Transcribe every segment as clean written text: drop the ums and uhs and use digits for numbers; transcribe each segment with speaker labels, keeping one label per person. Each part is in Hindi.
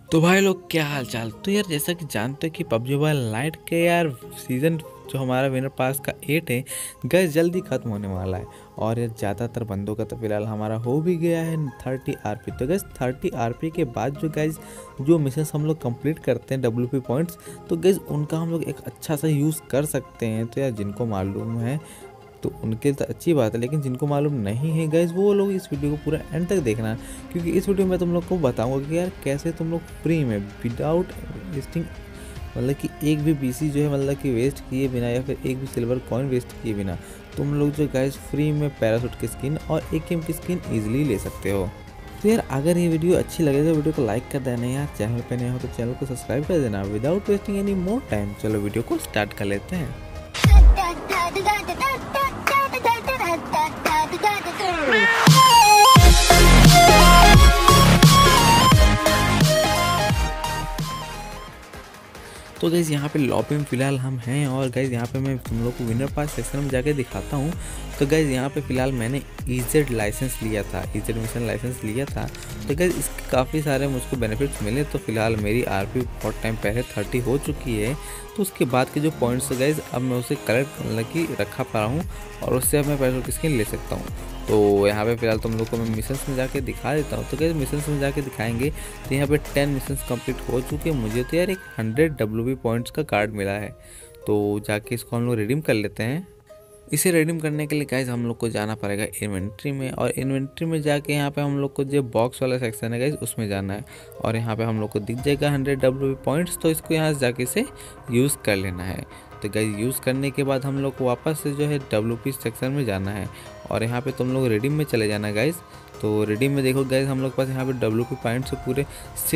Speaker 1: तो भाई लोग क्या हाल चाल। तो यार जैसा कि जानते हो कि पबजी मोबाइल लाइट के यार सीज़न जो हमारा विनर पास का 8 है गैस जल्दी ख़त्म होने वाला है। और यार ज़्यादातर बंदों का तो फिलहाल हमारा हो भी गया है 30 आरपी। तो गैस 30 आरपी के बाद जो गैस जो मिशन हम लोग कंप्लीट करते हैं डब्ल्यूपी पॉइंट्स, तो गैस उनका हम लोग एक अच्छा सा यूज़ कर सकते हैं। तो यार जिनको मालूम है तो उनके तो अच्छी बात है, लेकिन जिनको मालूम नहीं है गाइज वो लोग इस वीडियो को पूरा एंड तक देखना, क्योंकि इस वीडियो में तुम लोग को बताऊंगा कि यार कैसे तुम लोग फ्री में विदाउट वेस्टिंग, मतलब कि एक भी बीसी जो है मतलब कि वेस्ट किए बिना या फिर एक भी सिल्वर कॉइन वेस्ट किए बिना तुम लोग जो गाइज फ्री में पैराशूट की स्किन और एकेएम की स्किन ईजिली ले सकते हो। तो यार अगर ये वीडियो अच्छी लगे तो वीडियो को लाइक कर देना यार, चैनल पे नए हो तो चैनल को सब्सक्राइब कर देना। Without wasting any more time चलो वीडियो को स्टार्ट कर लेते हैं। तो गैस यहाँ पे लॉबी में फ़िलहाल हम हैं और गैस यहाँ पे मैं तुम लोग को विनर पास सेक्शन में जाके दिखाता हूँ। तो गैस यहाँ पे फ़िलहाल मैंने ईजेड लाइसेंस लिया था, ईजेड मिशन लाइसेंस लिया था। तो गैस इसके काफ़ी सारे मुझको बेनिफिट्स मिले। तो फिलहाल मेरी आरपी बहुत टाइम पहले 30 हो चुकी है। तो उसके बाद के जो पॉइंट्स है गैस अब मैं उसे कलेक्ट मतलब कि रखा पा रहा हूँ और उससे अब मैं पैसों की स्किन ले सकता हूँ। तो यहाँ पे फिलहाल तुम लोग को मैं मिशंस में जाके दिखा देता हूँ। तो गैस मिशंस में जाके दिखाएंगे तो यहाँ पे 10 मिशंस कंप्लीट हो चुके हैं। मुझे तो यार एक 100 डब्ल्यूबी पॉइंट्स का कार्ड मिला है, तो जाके इसको हम लोग रिडीम कर लेते हैं। इसे रिडीम करने के लिए गाइज हम लोग को जाना पड़ेगा इन्वेंट्री में, और इन्वेंट्री में जाके यहाँ पे हम लोग को जो बॉक्स वाला सेक्शन है गाइज उसमें जाना है। और यहाँ पे हम लोग को दिख जाएगा 100 डब्ल्यूबी पॉइंट्स, तो इसको यहाँ से जाके इसे यूज़ कर लेना है। तो गाइज यूज़ करने के बाद हम लोग को वापस से जो है डब्ल्यूपी सेक्शन में जाना है और यहाँ पे तुम लोग रिडीम में चले जाना गाइज। तो रिडीम में देखो गाइज हम लोग के पास यहाँ पे डब्ल्यूपी पॉइंट्स है पूरे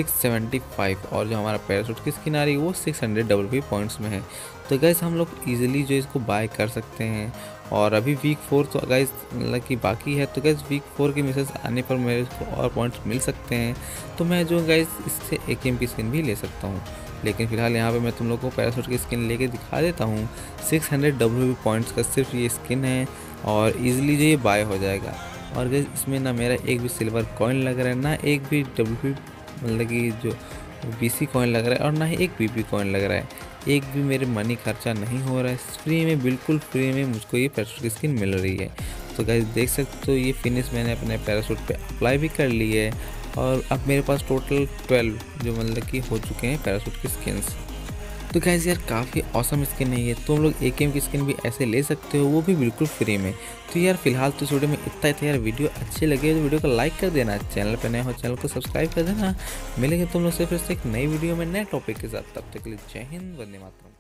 Speaker 1: 675 और जो हमारा पैराशूट की स्किन आ रही है वो 600 डब्ल्यूपी पॉइंट्स में है। तो गाइज हम लोग ईजिली जो इसको बाय कर सकते हैं। और अभी वीक 4 तो गाइज मतलब कि बाकी है। तो गाइज वीक 4 के मिसेस आने पर मेरे को और पॉइंट्स मिल सकते हैं, तो मैं जो गाइज इससे एकेएम की स्किन भी ले सकता हूँ। लेकिन फिलहाल यहाँ पे मैं तुम लोग को पैराशूट की स्किन लेके दिखा देता हूँ। 600 डब्ल्यूपी पॉइंट्स का सिर्फ ये स्किन है और ईजिली जो ये बाय हो जाएगा। और गाइज इसमें ना मेरा एक भी सिल्वर कॉइन लग रहा है, ना एक भी डब्ल्यूपी मतलब कि जो बीसी कॉइन लग रहा है, और ना ही एक पीपी कॉइन लग रहा है। एक भी मेरे मनी खर्चा नहीं हो रहा है, फ्री में बिल्कुल फ्री में मुझको ये पैराशूट की स्किन मिल रही है। तो गाइस देख सकते हो ये फिनिश मैंने अपने पैराशूट पे अप्लाई भी कर ली है और अब मेरे पास टोटल 12 जो मतलब कि हो चुके हैं पैराशूट की स्किन्स। तो गाइस यार काफ़ी ऑसम स्किन है ये, तुम लोग एकेएम की स्किन भी ऐसे ले सकते हो, वो भी बिल्कुल फ्री में। तो यार फिलहाल तो इस वीडियो में इतना ही था यार। वीडियो अच्छी लगे तो वीडियो को लाइक कर देना, चैनल पर नए हो चैनल को सब्सक्राइब कर देना। मिलेंगे तुम लोग से फिर से एक नई वीडियो में नए टॉपिक के साथ, तब तक के लिए जय हिंद, वंदे मातरम।